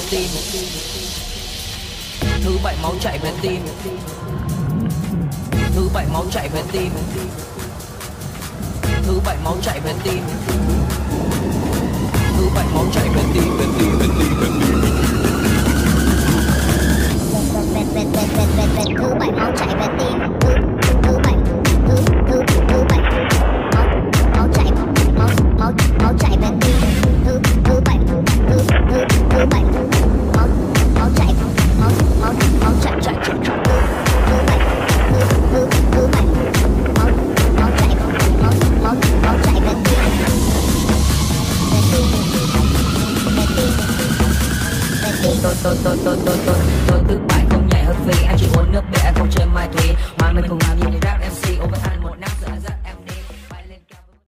tim. Thứ bảy máu chảy về tim. Thứ bảy máu chảy về tim. Thứ bảy máu chảy về tim. Thứ bảy máu chảy về tim. Thứ bảy máu chảy về tim. Thứ bảy máu chảy về tim. Thứ bảy máu chảy Tôi thứ bảy không nhảy hơi phì, anh chỉ uống nước để anh không chơi mai thủy. Mà mình cùng